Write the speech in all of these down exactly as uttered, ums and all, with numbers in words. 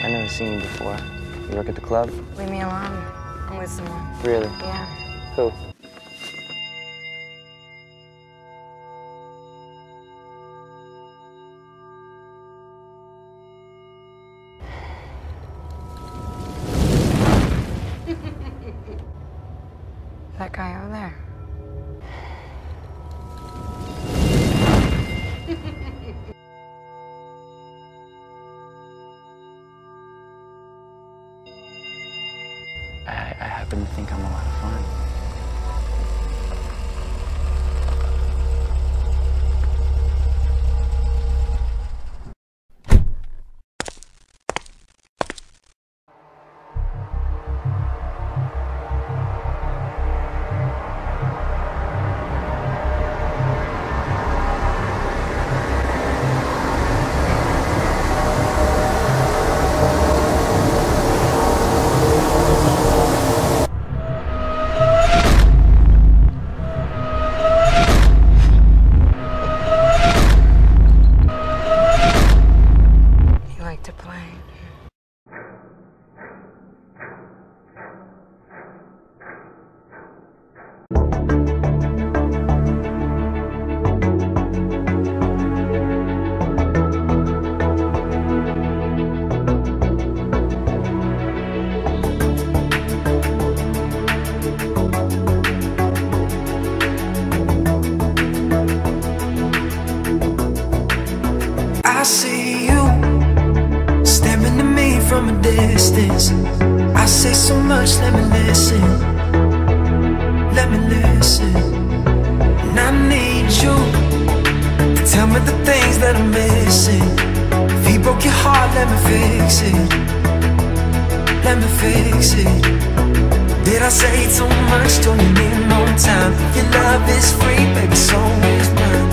I never seen you before. You work at the club? Leave me alone. I'm with someone. Really? Yeah. Who? That guy over there. I, I happen to think I'm a lot of fun. To play. I see you staring at me from a distance. I say so much, let me listen. Let me listen. And I need you to tell me the things that I'm missing. If he broke your heart, let me fix it. Let me fix it. Did I say too much? Do you need more time? Your love is free, baby, so is mine.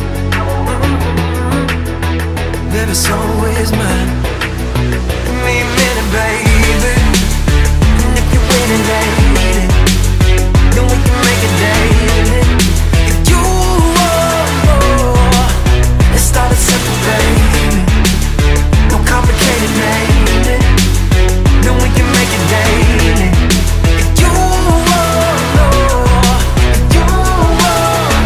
Mm-hmm. Baby, so is mine. Give me a minute, baby. And if you're winning, lady, then we can make it daily. If you want, let's start it simple, baby. No complicated, baby. Then we can make it daily. If you want, if you want,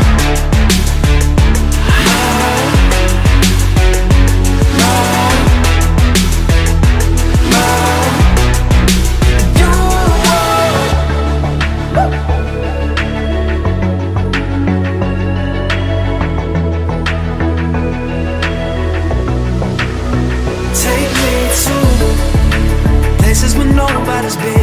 places where nobody's been.